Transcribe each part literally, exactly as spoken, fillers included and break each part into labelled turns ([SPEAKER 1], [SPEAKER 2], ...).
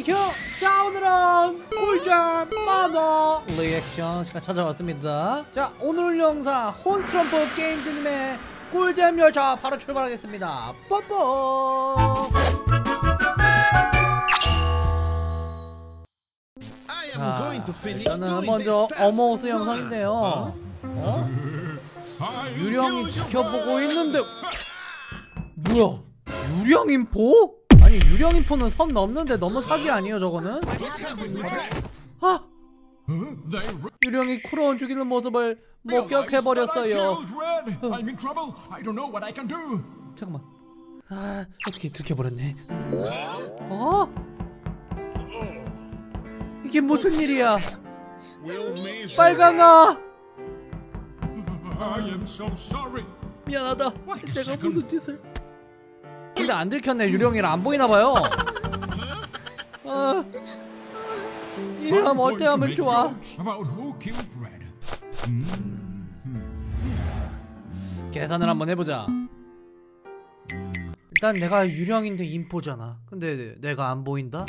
[SPEAKER 1] 형! 자, 오늘은 꿀잼 만화 리액션 시간 찾아왔습니다. 자, 오늘 영상 혼트럼프 게임즈님의 꿀잼 열차 바로 출발하겠습니다. 뽀뽀! 자, 일단은 먼저 어머우스 영상인데요. 어? 유령이 지켜보고 있는데 뭐야? 유령인포? 아니 유령인포는 선 넘는데 너무 사기 아니에요 저거는? 아! 유령이 쿠로운 죽이는 모습을 목격해버렸어요. 잠깐만. 아, 어떻게 들켜버렸네. 어? 이게 무슨 일이야? 빨강아! 미안하다. 내가 무슨 짓을? 근데 안 들켰네. 유령이라 안 보이나봐요. 아, 이러면 어떻게 하면 좋아? 계산을 한번 해보자. 일단 내가 유령인데 인포잖아. 근데 내가 안 보인다?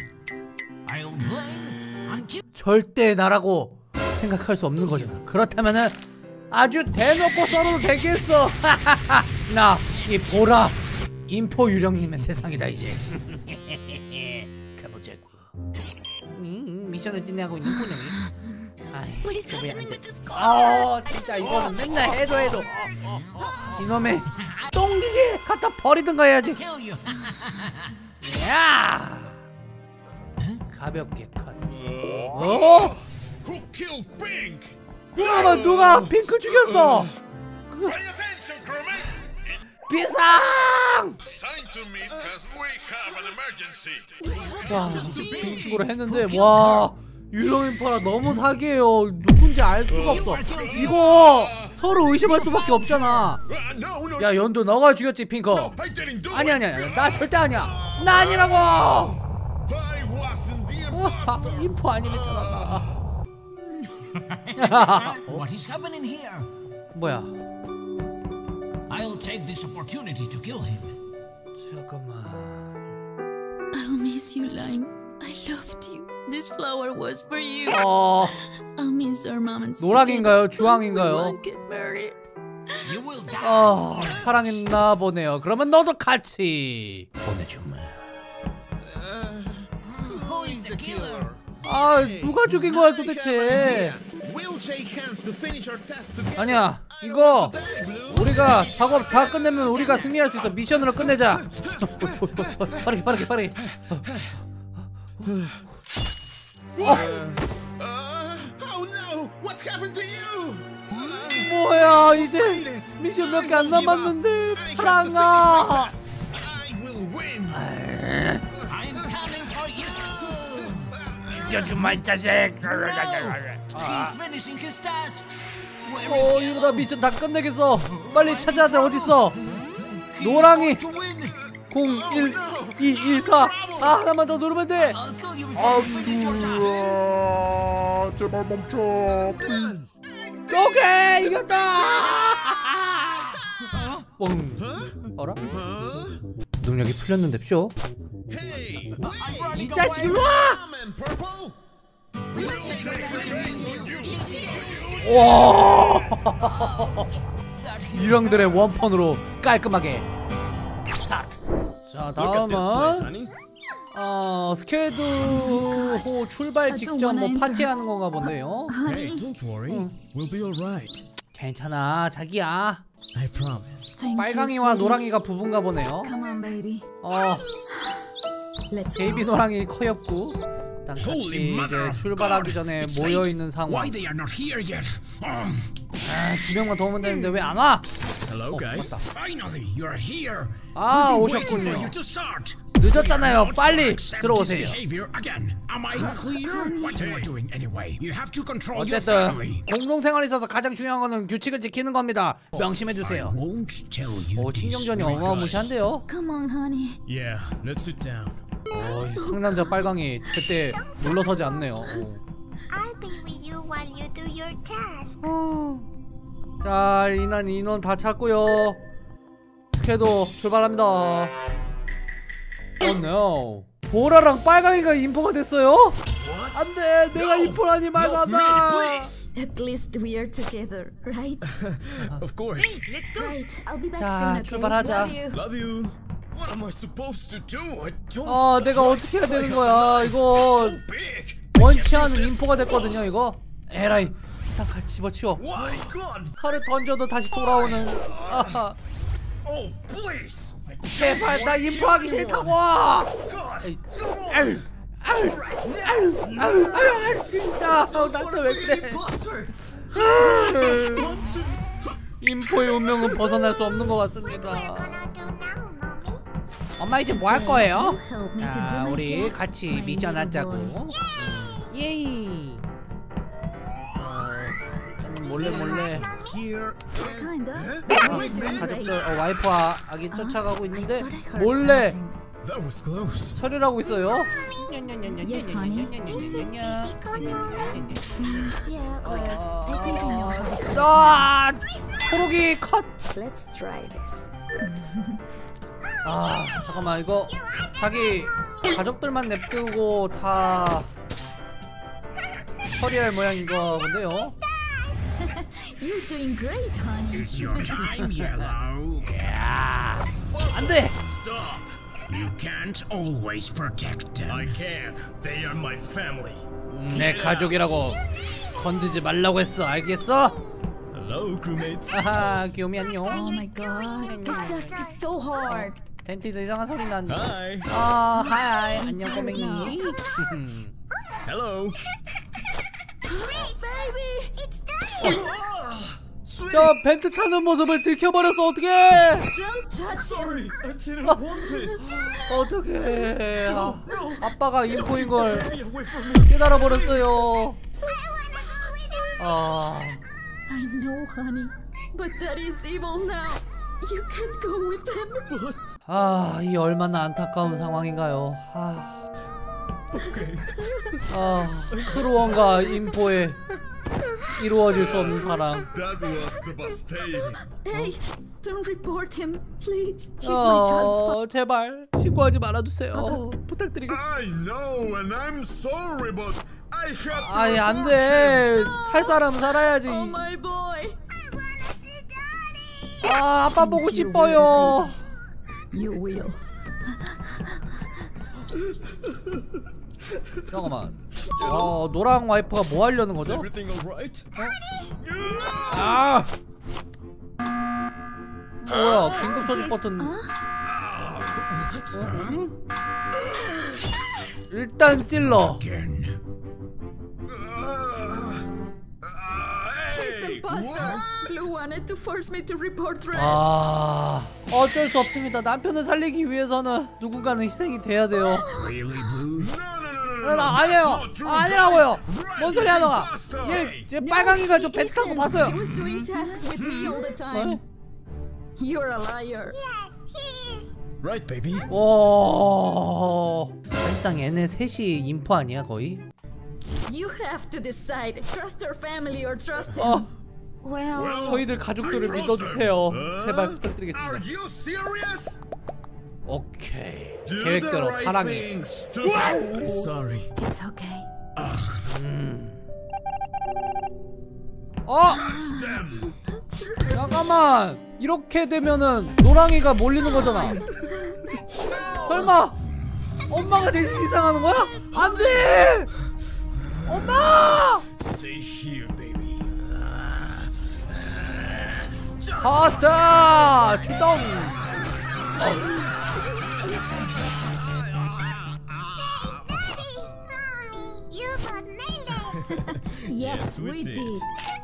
[SPEAKER 1] 절대 나라고 생각할 수 없는 거잖아. 그렇다면은 아주 대놓고 썰어도 되겠어. 나 이 보라 인포 유령님의 세상이다 이제. 가보자고. 음, 미션을 진행하고 있는 포령이. 아, 진짜 이거는 맨날 해도 해도 이놈의 똥기계 갖다 버리든가 해야지. 야, 가볍게 컷. 어? 누가 누가 핑크 죽였어? 비상! 와, 핑크로 했는데 와, 유령인파라 너무 사기예요. 누군지 알 수가 없어. 이거 서로 의심할 수밖에 없잖아. 야, 연두 너가 죽였지 핑크? 아니 아니 아니, 나 절대 아니야. 나 아니라고. 아, 인포 아니랬잖아.
[SPEAKER 2] What is happening here?
[SPEAKER 1] 뭐야?
[SPEAKER 2] I'll take this opportunity to kill him.
[SPEAKER 1] 잠깐만.
[SPEAKER 3] I'll miss you, Lime. I loved you. This flower was for you.
[SPEAKER 1] 어,
[SPEAKER 3] I'll miss our moments.
[SPEAKER 1] 노랑인가요? 주황인가요?
[SPEAKER 3] Won't get married.
[SPEAKER 2] You will die.
[SPEAKER 1] 어, 사랑했나 보네요. 그러면 너도 같이 보내주마.
[SPEAKER 2] Who is the killer?
[SPEAKER 1] 아, 누가 죽인 거야 도대체? 아니야, 이거 우리가 작업 다 끝내면 우리가 승리할 수 있어. 미션으로 끝내자. 빠르게 빠르게 빠르게. 어. 뭐야, 이제 미션 몇 개 안 남았는데. 사랑아. 죽여주마 이 자식. 어, 이러다 미션 다 끝내겠어. 빨리 찾아야 돼. 어딨어? 노랑이 공 일 이 일 사. 아, 하나만 더 누르면 돼. 아, 제발 멈춰. 오케이, 이겼다. 뻥. 어라? 능력이 풀렸는데 쇼? 이 자식 일로 와! 와! 유령들의 원펀으로 깔끔하게. 자, 다음은 어, 스케드호 출발 직전 뭐 파티하는 건가 본데요.
[SPEAKER 4] Hey, don't worry. We'll be alright.
[SPEAKER 1] 괜찮아, 자기야.
[SPEAKER 4] I promise.
[SPEAKER 1] 빨강이와 노랑이가 부부인가 보네요.
[SPEAKER 3] Come on, baby.
[SPEAKER 1] 어,
[SPEAKER 3] Let's
[SPEAKER 1] 베이비 노랑이 커였고, 일단 같이 이제 출발하기 전에 모여 있는 상황.
[SPEAKER 2] Why they are not here yet?
[SPEAKER 1] 아, 두 명만 더 오면 되는데 왜 안 와?
[SPEAKER 4] Hello, guys.
[SPEAKER 2] Finally, you are here.
[SPEAKER 1] 아,
[SPEAKER 2] We've been waiting for
[SPEAKER 1] 오셨군요.
[SPEAKER 2] you to start.
[SPEAKER 1] 늦었잖아요.
[SPEAKER 2] Do
[SPEAKER 1] 빨리
[SPEAKER 2] not accept
[SPEAKER 1] 들어오세요.
[SPEAKER 2] this behavior again. Am I clear? What you are doing anyway? You have to control your
[SPEAKER 1] 어쨌든
[SPEAKER 2] family.
[SPEAKER 1] 공동생활에 있어서 가장 중요한 거는 규칙을 지키는 겁니다. 명심해주세요.
[SPEAKER 2] Won't tell you.
[SPEAKER 1] 오, 신경전이 어마무시한데요?
[SPEAKER 3] Come on, honey.
[SPEAKER 4] Yeah, let's sit down.
[SPEAKER 1] 오, 이 상남자 빨강이 절대 물러서지 않네요. 오.
[SPEAKER 5] I'll be with you while you do your task.
[SPEAKER 1] 자, 인원 인원 다 찾고요. 스케도 출발합니다. Oh no. 보라랑 빨강이가 인포가 됐어요? 안돼, 내가 인포라니 말도 안 돼.
[SPEAKER 3] At least we are together, right?
[SPEAKER 4] Of course.
[SPEAKER 3] Let's go. Right, I'll be back
[SPEAKER 1] 자,
[SPEAKER 3] soon, okay?
[SPEAKER 1] 출발하자.
[SPEAKER 3] Love you.
[SPEAKER 4] Love you.
[SPEAKER 2] What am I supposed to do? I don't.
[SPEAKER 1] 아, 내가 어떻게 해야 되는 거야? 이거
[SPEAKER 2] Big.
[SPEAKER 1] 원치 않은 인포가 됐거든요. 이거. 에라이, 일단 같이 집어치워.
[SPEAKER 2] My God.
[SPEAKER 1] 칼을 던져도 다시 돌아오는. 아하.
[SPEAKER 2] Oh, please. I don't
[SPEAKER 1] 제발 나
[SPEAKER 2] want
[SPEAKER 1] 인포하기
[SPEAKER 2] you
[SPEAKER 1] 싫다고.
[SPEAKER 2] God.
[SPEAKER 1] 에이,
[SPEAKER 2] Come on.
[SPEAKER 1] 아유, 아유, 아유, 아유, 아유, 진짜. 아, 나한테 왜 그래? 인포의 운명은 벗어날 수 없는 것 같습니다.
[SPEAKER 5] Gonna do now, mommy.
[SPEAKER 1] 엄마 이제 뭐 할 거예요?
[SPEAKER 3] Help me to do
[SPEAKER 1] 자,
[SPEAKER 3] my
[SPEAKER 1] 우리
[SPEAKER 3] task,
[SPEAKER 1] 같이
[SPEAKER 3] my
[SPEAKER 1] 미션
[SPEAKER 3] little
[SPEAKER 1] 하자고.
[SPEAKER 3] boy.
[SPEAKER 1] 예이. 어, 몰래 몰래
[SPEAKER 2] Here.
[SPEAKER 3] Kinda.
[SPEAKER 2] Huh?
[SPEAKER 3] We're doing
[SPEAKER 1] 가족들
[SPEAKER 3] great.
[SPEAKER 1] 어, 와이프와 아기 쫓아가고 있는데
[SPEAKER 3] Thought I heard
[SPEAKER 1] 몰래
[SPEAKER 3] something.
[SPEAKER 2] That was close.
[SPEAKER 1] 처리를 하고 있어요.
[SPEAKER 3] Yes, honey. Yeah, like I think I know how to do
[SPEAKER 1] 아, 초록이 컷.
[SPEAKER 3] it. Let's try this.
[SPEAKER 1] 아, 잠깐만, 이거 자기 가족들만 냅두고 다 처리할 모양인 거 본데요.
[SPEAKER 3] You're doing great, honey.
[SPEAKER 2] It's your time, Yellow.
[SPEAKER 1] 안 돼.
[SPEAKER 2] Stop. You can't always protect them. I can. They are my family.
[SPEAKER 1] 내 가족이라고 건드지 말라고 했어. 알겠어?
[SPEAKER 4] Hello, crewmates.
[SPEAKER 1] 아하, 귀요미 안녕.
[SPEAKER 3] Oh my god, this task is so hard.
[SPEAKER 1] 팬티에서 이상한 소리 나는데.
[SPEAKER 4] Hi.
[SPEAKER 1] 아, 하이, 안녕 꼬맹이.
[SPEAKER 4] Hello.
[SPEAKER 3] Baby,
[SPEAKER 5] It's done.
[SPEAKER 1] 저 벤트 타는 모습을 들켜버렸어. 어떡해?
[SPEAKER 3] don't touch him.
[SPEAKER 2] I didn't want this.
[SPEAKER 1] 어떡해. 아, 아빠가 인포인 걸
[SPEAKER 2] Away from me.
[SPEAKER 1] 깨달아 버렸어요.
[SPEAKER 5] I wanna go with him.
[SPEAKER 1] 아,
[SPEAKER 3] I know, honey, but that is evil now. You can't go with them.
[SPEAKER 1] 아, 이 얼마나 안타까운 상황인가요. 아, 아, 크루원과 인포의 이루어질 수 없는 사랑.
[SPEAKER 2] That was devastating.
[SPEAKER 3] Hey, don't report him, please. He's my child's father.
[SPEAKER 1] 어, 제발 신고하지 말아주세요. 부탁드리겠습니다.
[SPEAKER 2] I know, and I'm sorry, but I had to.
[SPEAKER 1] 아니, 안
[SPEAKER 2] report
[SPEAKER 1] 돼. 살 사람 살아야지.
[SPEAKER 3] Oh my boy.
[SPEAKER 5] I wanna see daddy.
[SPEAKER 1] 아, 아빠 보고 싶어요.
[SPEAKER 3] You will.
[SPEAKER 1] 잠깐만. 어, 노랑 와이프가 뭐 하려는
[SPEAKER 4] Is
[SPEAKER 1] 거죠?
[SPEAKER 4] everything alright?
[SPEAKER 1] 아! 뭐야, 긴급 처리 버튼. 일단 찔러.
[SPEAKER 2] Again.
[SPEAKER 3] He's the imposter. Blue wanted to force me to report Red.
[SPEAKER 1] 아, 어쩔 수 없습니다. 남편을 살리기 위해서는 누군가는 희생이 돼야 돼요.
[SPEAKER 2] Really, Blue? No, no, no, no, no.
[SPEAKER 1] 나 아니에요.
[SPEAKER 2] That's not true,
[SPEAKER 1] 아, 아니라고요.
[SPEAKER 2] guys.
[SPEAKER 1] 뭔 소리야 너가?
[SPEAKER 2] Bastard.
[SPEAKER 1] 얘, 얘 빨강이가 저 배 타고
[SPEAKER 3] Listen,
[SPEAKER 1] 봤어요.
[SPEAKER 3] He was doing tasks with me all the time. You're a liar.
[SPEAKER 5] Yes, he is.
[SPEAKER 4] Right, baby.
[SPEAKER 1] 와, 사실상 얘네 셋이 인포 아니야 거의?
[SPEAKER 3] You have to decide. Trust our family or trust him.
[SPEAKER 1] 어,
[SPEAKER 3] Well,
[SPEAKER 1] 저희들 가족들을 믿어주세요. 제발 부탁드리겠습니다.
[SPEAKER 2] Are you serious?
[SPEAKER 1] 오케이.
[SPEAKER 2] Do the
[SPEAKER 1] 계획대로
[SPEAKER 2] right
[SPEAKER 1] 사랑해.
[SPEAKER 2] thing, stupid.
[SPEAKER 4] I'm sorry.
[SPEAKER 3] it's okay.
[SPEAKER 1] 어,
[SPEAKER 2] Them.
[SPEAKER 1] 잠깐만. 이렇게 되면은 노랑이가 몰리는 거잖아. 설마 엄마가 대신 이상하는 거야? 안 돼! 엄마!
[SPEAKER 2] Stay here, baby.
[SPEAKER 1] 파스타 출동.
[SPEAKER 5] Mommy, you got nailed it.
[SPEAKER 3] Yes, we
[SPEAKER 4] did.
[SPEAKER 3] did.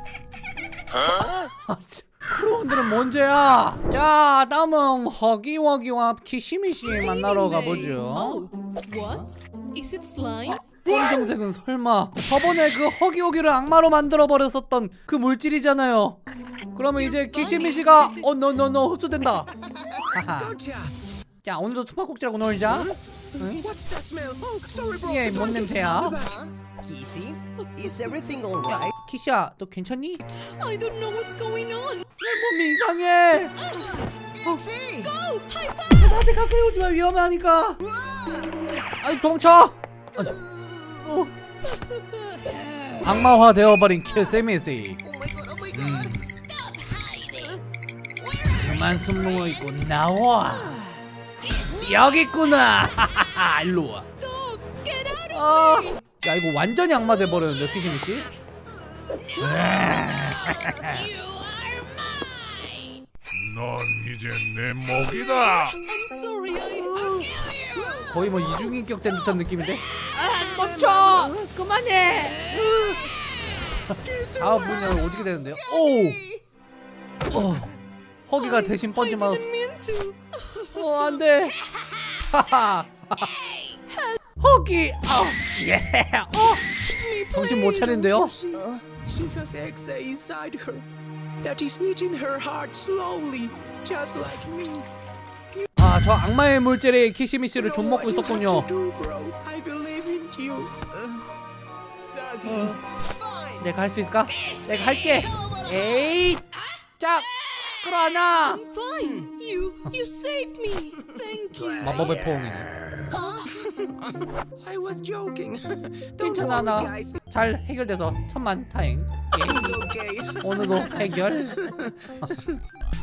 [SPEAKER 1] 크루원들은 뭔죄야? 자, 다음은 허기워기와 키시미시 만나러 가보죠.
[SPEAKER 6] Oh, what? Is it slime?
[SPEAKER 1] 검정색은 설마 저번에 그 허기워기를 악마로 만들어 버렸었던 그 물질이잖아요. 그러면 이제 키시미시가 어 노노노 흡수된다. 하하. 자, 오늘도 숨바꼭질하고 놀자. 응?
[SPEAKER 7] What's that smell? Oh, sorry, bro.
[SPEAKER 1] 이게 뭔 냄새야?
[SPEAKER 7] Kissy, is everything alright?
[SPEAKER 1] 키샤, 너 괜찮니?
[SPEAKER 6] I don't know what's going on.
[SPEAKER 1] 내 몸이 이상해.
[SPEAKER 7] Kissy!
[SPEAKER 6] Go! High five!
[SPEAKER 1] 나한테 가까이 오지마. 위험하니까. 아이 도망쳐. 아니, 어. 악마화 되어버린 키세미씨.
[SPEAKER 5] Oh my god, oh my god.
[SPEAKER 1] 음.
[SPEAKER 3] Stop hiding.
[SPEAKER 1] 그만 숨어 있고 나와. 여기 있구나. 일로 와.
[SPEAKER 6] Stop! Get out of
[SPEAKER 1] 아, 야 이거 완전히 악마 돼버렸는데 키시미 씨.
[SPEAKER 3] You are mine.
[SPEAKER 8] 넌 이제 내 먹이다.
[SPEAKER 6] I'm sorry, I...
[SPEAKER 1] 거의 뭐 이중인격 된 듯한 느낌인데. 아, 멈춰. 그만해. 다음 분야는 어떻게 되는데요? 오. 어. 허기가 대신 뻔지 맞았어.
[SPEAKER 6] didn't mean to.
[SPEAKER 1] 어, 안 돼. 하하. 허기. 아, 예. 어.
[SPEAKER 6] Me,
[SPEAKER 1] 정신 못 차린데요?
[SPEAKER 7] Uh, she has exa inside her that is eating her heart slowly, just like me.
[SPEAKER 1] 아, 저 악마의 물질이 키시미 씨를 좀 먹고 있었군요.
[SPEAKER 7] Do, bro. I believe in you.
[SPEAKER 5] Huggy. Fine.
[SPEAKER 1] 내가 할 수 있을까? 내가 할게. 에이. 짝. 끌어안아.
[SPEAKER 6] I'm fine. You... you saved me. Thank you.
[SPEAKER 1] 마법의 포옹이네.
[SPEAKER 7] I was joking. Don't
[SPEAKER 1] 괜찮아,
[SPEAKER 7] worry,
[SPEAKER 1] 나
[SPEAKER 7] guys.
[SPEAKER 1] 잘 해결돼서 천만 다행. 예.
[SPEAKER 7] It's okay.
[SPEAKER 1] 오늘도 해결.